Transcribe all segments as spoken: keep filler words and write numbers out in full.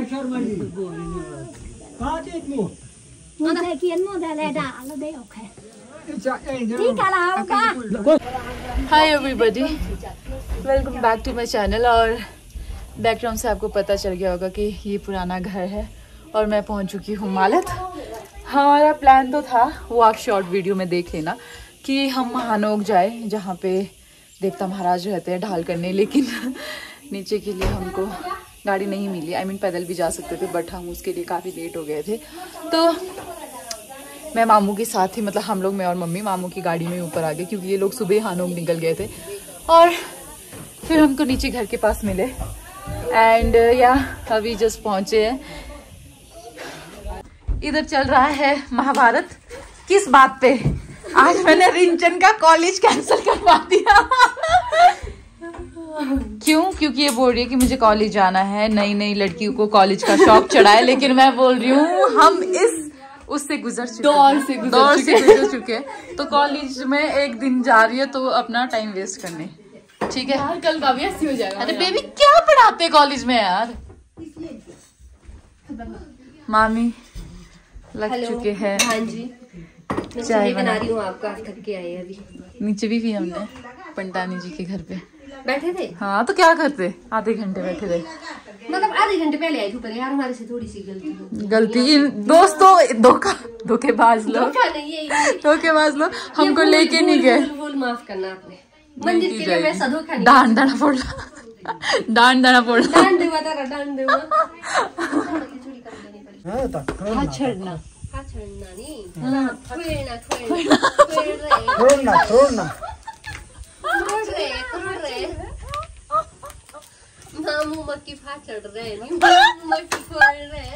Hi everybody, welcome back to my channel. और background से आपको पता चल गया होगा कि ये पुराना घर है और मैं पहुंच चुकी हूँ मालत। हमारा प्लान तो था, वो आप शॉर्ट वीडियो में देख लेना, कि हम महानोक जाए जहाँ पे देवता महाराज रहते हैं ढाल करने, लेकिन नीचे के लिए हमको गाड़ी नहीं मिली। आई मीन पैदल भी जा सकते थे, बट हम उसके लिए काफ़ी लेट हो गए थे। तो मैं मामू के साथ ही, मतलब हम लोग, मैं और मम्मी मामू की गाड़ी में ऊपर आ गए, क्योंकि ये लोग सुबह हानोक निकल गए थे। और फिर हमको नीचे घर के पास मिले एंड या अभी जस्ट पहुँचे हैं। इधर चल रहा है महाभारत। किस बात पे? आज मैंने रिंचन का कॉलेज कैंसिल करवा दिया। क्यों? क्योंकि ये बोल रही है कि मुझे कॉलेज जाना है, नई नई लड़कियों को कॉलेज का शौक चढ़ा है। लेकिन मैं बोल रही हूँ हम इस उससे गुजर चुके दौर से गुजर दौर से गुजर चुके तो कॉलेज में एक दिन जा रही है तो अपना टाइम वेस्ट करने, ठीक है यार, कल का भी ऐसी हो जाएगा। अरे बेबी क्या पढ़ाते कॉलेज में यार। मामी लग चुके हैं। हाँ जी, चाय बना रही हूँ आपका, थक के आए अभी। नीचे भी भी हमने पंटानी जी के घर पे बैठे थे। हाँ तो क्या करते, आधे घंटे बैठे थे, मतलब आधे घंटे पहले आई थी, पर यार हमारे से थोड़ी सी गलती हो गलती दोस्तों, धोखा धोखेबाज लोग धोखेबाज लोग हमको लेके नहीं गए। भूल माफ करना आपने, मंदिर के लिए मैं धोखा नहीं। डांड दाना फोड़ना, डांड दाना फोड़ना, डांड देवा तारा डांड देवा। हाथ छोड़ना, हाथ छोड़ना नहीं, खोलना खोलना छोड़ना छोड़ना खोल रे खोल रे। मामू मक्की फा चढ़ रहे, मक्की खोल रहे।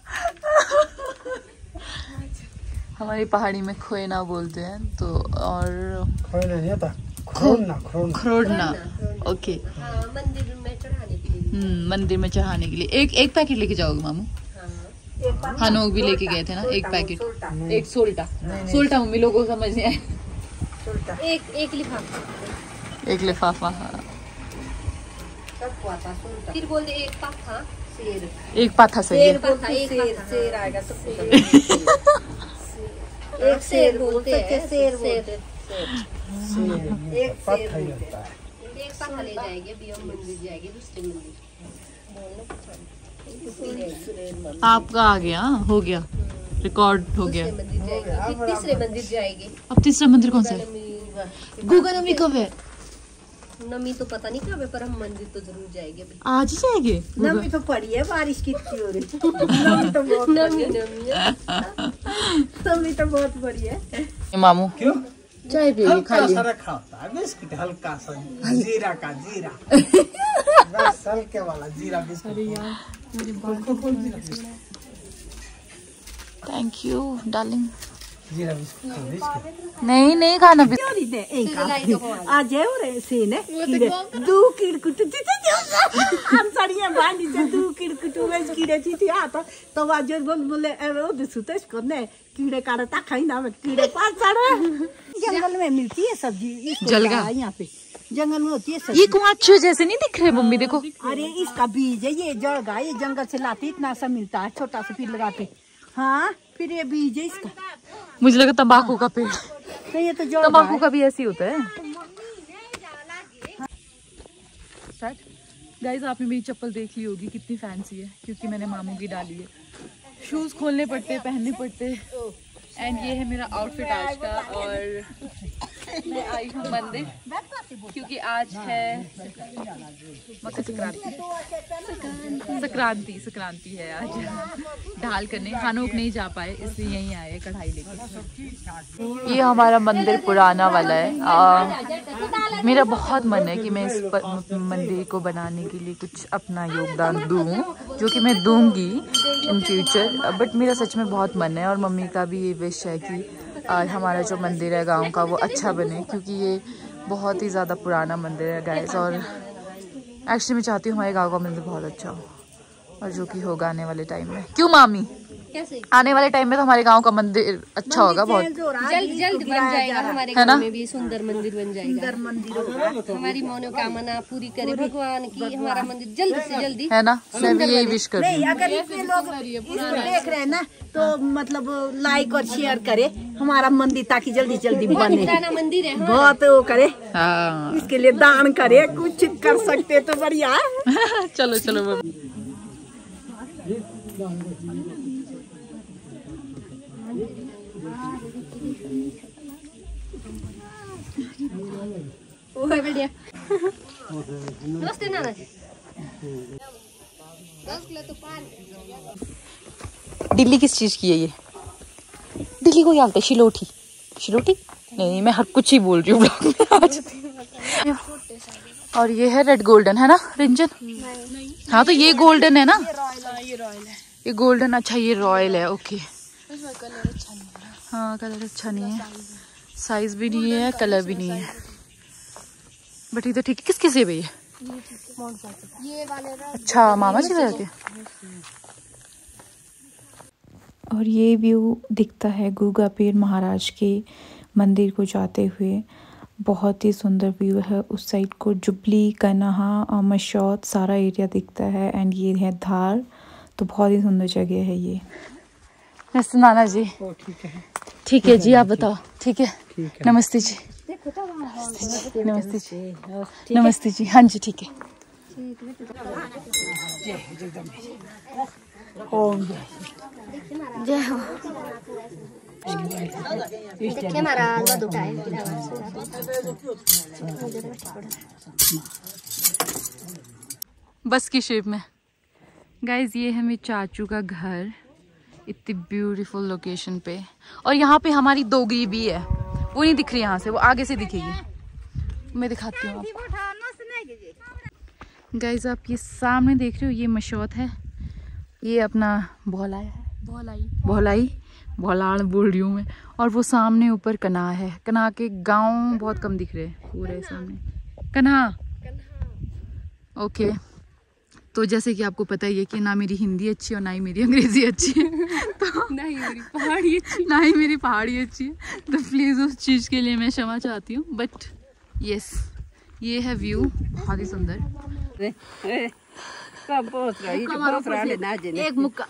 हमारी पहाड़ी में खोएना बोलते हैं तो, और खोएना नहीं था, खोड़ना खोड़ना खोड़ना। ओके, हाँ, मंदिर में चढ़ाने के लिए। हम्म, मंदिर में चढ़ाने के लिए एक एक पैकेट लेके जाओगे मामू? हानोक भी लेके गए थे ना एक पैकेट, एक सोल्टा। सोल्टा मम्मी लोगों को समझ नहीं आया। एक एक लिफाफा, एक लिफाफा। फिर बोलते एक पाथा शेर, एक पाथा सही है। एक पाथा, एक पाथा शेर आएगा तो एक शेर बोलते हैं, शेर बोलते हैं। एक पत्थर ही होता है। एक पाथा ले जाएंगे, अभी हम मंदिर जाएंगे, दूसरे मंदिर। आपका आ गया, हो गया, रिकॉर्ड हो गया। मंदिर जाएंगे, फिर तीसरे मंदिर जाएंगे। अब तीसरा मंदिर कौन सा है? गूगा नमी कब है? नमी तो पता नहीं कब है, पर हम मंदिर तो जरूर जाएंगे अभी। आज ही जाएंगे? नमी तो पड़ी है, बारिश कितनी हो रही है। नमी तो बहुत नमी नमी है, नमी तो बहुत बड़ी है। मामू क्यों चाय पिएगी? खाली रखा होता है बिस्किट, हल्का सा जीरा का, जीरा बस हल्के वाला जीरा बिस्किट। Thank you darling. जीरा बिस्किट नहीं नहीं खाना भी आज है रे सीने कीड़े दू किड़कुट हम सड़िया बांधी से दू किड़कुट में कीड़े थी आता तो आज बोल बोले ओ दिसुतेश करने कीड़े काटता खाई ना, कीड़े पास सारे जंगल में मिलती है सब्जी। जलगा यहाँ पे जंगल में होती है सब्जी। ये कुआं जैसे नहीं दिख रहे मम्मी, देखो। अरे इसका बीज है, ये जड़गा, ये जंगल से लाते, इतना सा मिलता है, छोटा सा फिर लगाते। हाँ, फिर ये बीज है इसका। मुझे लगा तंबाकू का पेड़। तो ये तो तंबाकू का भी ऐसे ही होता है। गाइस, आपने मेरी चप्पल देख ली होगी, कितनी फैंसी है, क्योंकि मैंने मामू की डाली है। शूज खोलने पड़ते, पहनने पड़ते। एंड ये है मेरा आउटफिट आज का। और मैं आई हूँ मंदिर क्योंकि आज है मकर संक्रांति। संक्रांति संक्रांति है आज। ढाल करने हानोक नहीं जा पाए, इसलिए यहीं आए कढ़ाई लेकर। ये हमारा मंदिर पुराना वाला है। आ, मेरा बहुत मन है कि मैं इस मंदिर को बनाने के लिए कुछ अपना योगदान दूं, जो कि मैं दूंगी इन फ्यूचर। बट मेरा सच में बहुत मन है, और मम्मी का भी ये विश है कि आज हमारा जो मंदिर है गांव का वो अच्छा बने, क्योंकि ये बहुत ही ज़्यादा पुराना मंदिर है गाइस। और एक्चुअली मैं चाहती हूँ हमारे गांव का मंदिर बहुत अच्छा हो, और जो कि होगा आने वाले टाइम में। क्यों मामी? कैसे? आने वाले टाइम में तो हमारे गांव का मंदिर अच्छा होगा बहुत, जल्द जल्द बन जाएगा हमारे है ना? गांव में भी सुंदर मंदिर बन जाएगा। हमारी मनोकामना पूरी करे भगवान की, हमारा मंदिर जल्द से जल्दी, है ना? मैं भी यही विश कर रही हूँ। अगर इतने लोग इसको देख रहे हैं ना तो मतलब लाइक और शेयर करे हमारा मंदिर, ताकि जल्दी जल्दी बने। पुराना मंदिर है, बहुत वो करे, हाँ इसके लिए दान करे, कुछ कर सकते तो बढ़िया है। चलो चलो वो है बढ़िया। नमस्ते नाना जी। दिल्ली किस चीज की है ये? दिल्ली को क्या बोलते हैं? शिलोटी? शिलोटी नहीं, मैं हर कुछ ही बोल रही हूँ ब्लॉग में आज। और ये है रेड गोल्डन, है ना रिंजन? हाँ तो ये गोल्डन है ना, ये रॉयल है, ये गोल्डन। अच्छा ये रॉयल है, ओके। हाँ कलर अच्छा नहीं है, साइज भी नहीं है, कलर भी नहीं है, बट इधर ठीक है। किस किस है भैया? ये वाले। अच्छा मामा जी लगा के। और ये व्यू दिखता है गूगापीर महाराज के मंदिर को जाते हुए। बहुत ही सुंदर व्यू है। उस साइड को जुबली, कन्हा और मशौत सारा एरिया दिखता है। एंड ये है धार, तो बहुत ही सुंदर जगह है ये। नमस्ते नाना जी। ठीक है, ठीक है जी, आप बताओ। ठीक है, ठीक है। नमस्ते जी। नमस्ते जी, नमस्ते जी। हाँ जी ठीक है। जय हो। देखिए हमारा अल्लाह दुटा है। बस की शेप में। गाइज ये है मेरे चाचू का घर, इतनी ब्यूटीफुल लोकेशन पे। और यहाँ पे हमारी दोगरी भी है, वो नहीं दिख रही यहाँ से, वो आगे से दिखेगी। मैं दिखाती हूँ आपको। गाइज आप ये सामने देख रहे हो, ये मशौत है, ये अपना भोलाई है, भोलाई भोलाई भोलाड़ बोल रही हूँ मैं। और वो सामने ऊपर कन्हा है। कन्हा के गांव बहुत कम दिख रहे हैं, पूरे सामने कन्हा। ओके, तो जैसे कि आपको पता ही है कि ना मेरी हिंदी अच्छी है और ना ही मेरी अंग्रेजी अच्छी है, तो ना ही मेरी पहाड़ी अच्छी, ना ही मेरी पहाड़ी अच्छी है, तो प्लीज़ उस चीज़ के लिए मैं क्षमा चाहती हूँ। बट यस, ये है व्यू, बहुत ही सुंदर। एक मुक्का।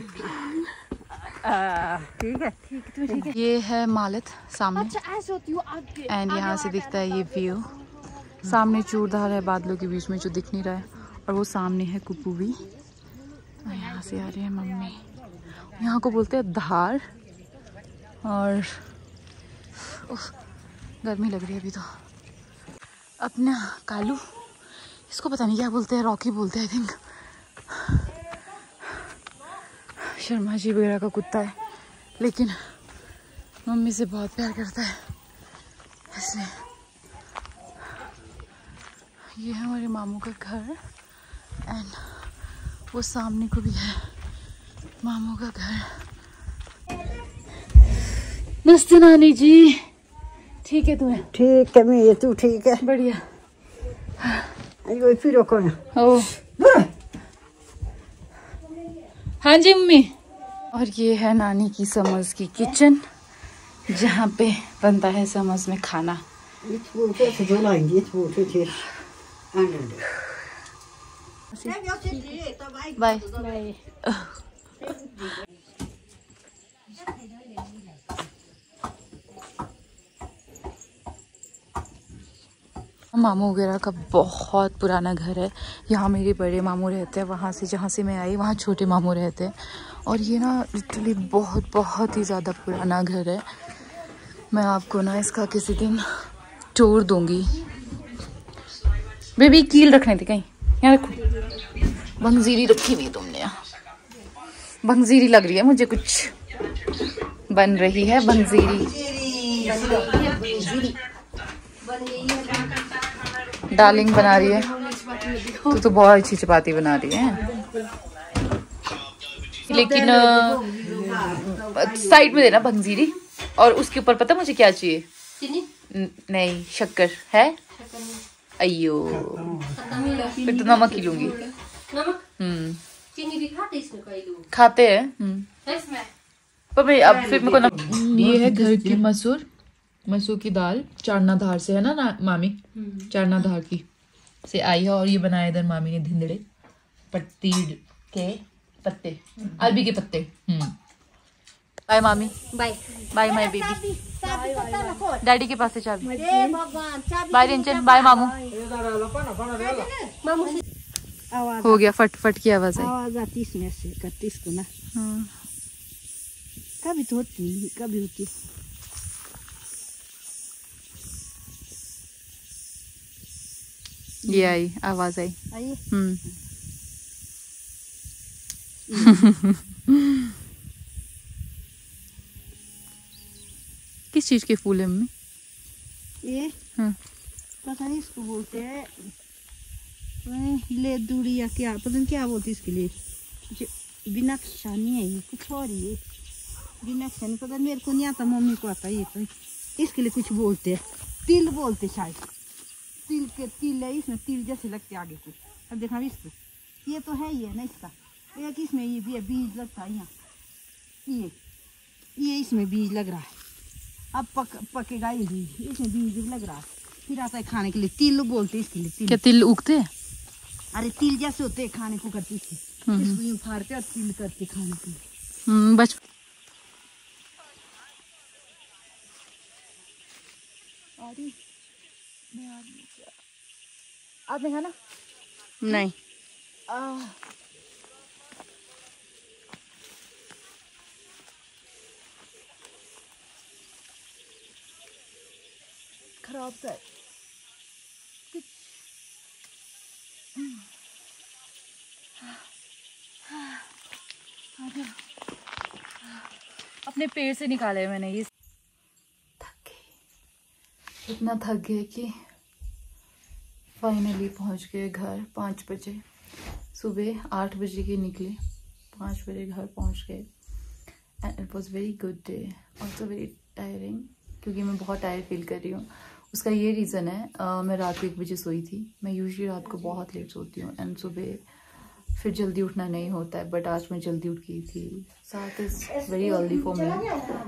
ठीक है, ये है मालत सामने, अच्छा ऐसे होती हूँ आगे। एंड यहाँ से दिखता है ये व्यू। सामने चूड़धार है बादलों के बीच में जो दिख नहीं रहा है, और वो सामने है कुपू भी। और यहाँ से आ रही है मम्मी। यहाँ को बोलते हैं धार। और उफ, गर्मी लग रही है अभी तो। अपना कालू, इसको पता नहीं क्या बोलते हैं, रॉकी बोलते हैं आई थिंक। शर्मा जी वगैरह का कुत्ता है, लेकिन मम्मी से बहुत प्यार करता है इसलिए। ये है हमारे मामू का घर, एंड वो सामने को भी है मामू का घर। नमस्ते नानी जी। ठीक है तुम्हें? ठीक है, मैं तू ठीक है? बढ़िया। अयो फिर कौन? ओ हाँ जी मम्मी। और ये है नानी की समर्स की किचन, जहाँ पे बनता है समर्स में खाना। Bye bye. मामू वगैरह का बहुत पुराना घर है। यहाँ मेरे बड़े मामू रहते हैं, वहाँ से जहाँ से मैं आई वहाँ छोटे मामू रहते हैं। और ये ना लिटरली बहुत बहुत ही ज़्यादा पुराना घर है। मैं आपको ना इसका किसी दिन टूर दूंगी। बेबी कील रखने थे कहीं, यहाँ रखो। भंगजीरी रखी हुई तुमने यहाँ, भंगजीरी लग रही है मुझे, कुछ बन रही है भंगजीरी। डार्लिंग बना रही है, तो तो बहुत अच्छी चपाती बना रही है। लेकिन साइड में देना भंगजीरी, और उसके ऊपर पता मुझे क्या चाहिए? चीनी नहीं, शक्कर है। अयो, फिर तो नमक ही लूंगी। नमक। हम्म, चीनी भी खाते इसमें कई लोग। खाते हैं। हम्म। है इसमें। पर भाई अब फिर मेरे को ना, ये है घर की मसूर, मसूर की दाल चारना धार से है ना, ना मामी, चारना धार की से आई है। और ये बनाया इधर मामी ने धिंदड़े पत्ती के पत्ते, अरबी के पत्ते। हम्म। बाय मामी, bye bye my baby. Daddy के पास से चाबी। बाय रिंचन, बाय मामू। मामू आवाज हो गया, फट फट की आवाज आई। आवाज आती इसमें से करती इसको ना। हाँ। कभी तो होती कभी होती। ये आई आवाज आई। आइए हम्म। किस चीज के फूल है मम्मी? ये हाँ। पता नहीं इसको बोलते हैं ले दूरी या क्या, पता नहीं क्या बोलते इसके लिए। बिनक्षानी है ये, कुछ और ही है। बिनक्षानी पता मेरे को नहीं आता, मम्मी को आता ये। तो इसके लिए कुछ बोलते हैं, तिल बोलते शायद। तिल के तिल है इसमें, तिल जैसे लगते आगे को। अब देखा इसको, ये तो है ही है ना इसका। एक इसमें ये भी है, बीज लगता है यहाँ। ये ये इसमें बीज लग रहा है। अब पक पकेगा ये बीज, इसमें बीज लग रहा है। फिर आता है खाने के लिए, तिल बोलते इसके लिए। तिल क्या तिल उगते हैं? अरे तिल जैसे होते हैं खाने को करते थे, इसको यूं फाड़ते और तिल करते खाने के लिए। हम्म, बच आपने खाना? नहीं। खराब था। अपने पेड़ से निकाले मैंने ये। थक गई, इतना थक गए कि फाइनली पहुंच गए घर पाँच बजे। सुबह आठ बजे के निकले, पाँच बजे घर पहुंच गए। And it was very good day, also very tiring, क्योंकि मैं बहुत टायर्ड फील कर रही हूँ। उसका ये रीज़न है, uh, मैं रात को एक बजे सोई थी। मैं यूजुअली रात को बहुत लेट सोती हूँ एंड सुबह फिर जल्दी उठना नहीं होता है, बट आज मैं जल्दी उठ गई थी। साथ is very early for me,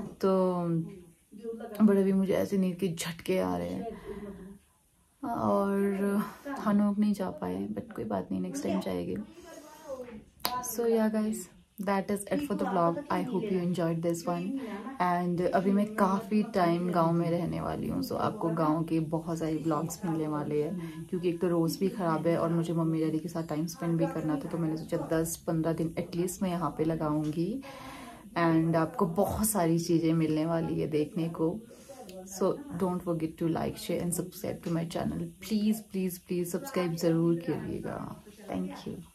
तो बट अभी मुझे ऐसे नींद के झटके आ रहे हैं और हम लोग नहीं जा पाए, बट कोई बात नहीं, नेक्स्ट टाइम जाएंगे। So yeah guys, that is it for the vlog. I hope you enjoyed this one. And अभी मैं काफ़ी टाइम गांव में रहने वाली हूँ, सो so आपको गांव के बहुत सारे व्लॉग्स मिलने वाले हैं, क्योंकि एक तो रोज़ भी ख़राब है और मुझे मम्मी डैडी के साथ टाइम स्पेंड भी करना था। तो मैंने सोचा दस पंद्रह दिन एटलीस्ट मैं यहाँ पे लगाऊंगी एंड आपको बहुत सारी चीज़ें मिलने वाली है देखने को। So don't forget to like, share and subscribe to my channel. Please please please subscribe ज़रूर कीजिएगा। Thank you.